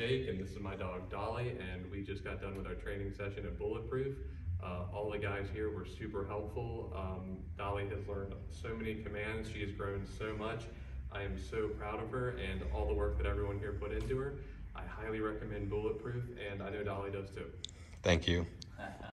Jake, and this is my dog Dolly, and we just got done with our training session at Bulletproof. All the guys here were super helpful. Dolly has learned so many commands. She has grown so much. I am so proud of her and all the work that everyone here put into her. I highly recommend Bulletproof, and I know Dolly does too. Thank you.